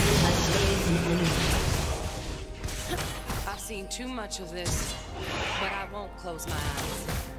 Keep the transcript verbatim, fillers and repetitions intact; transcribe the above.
I've seen too much of this, but I won't close my eyes.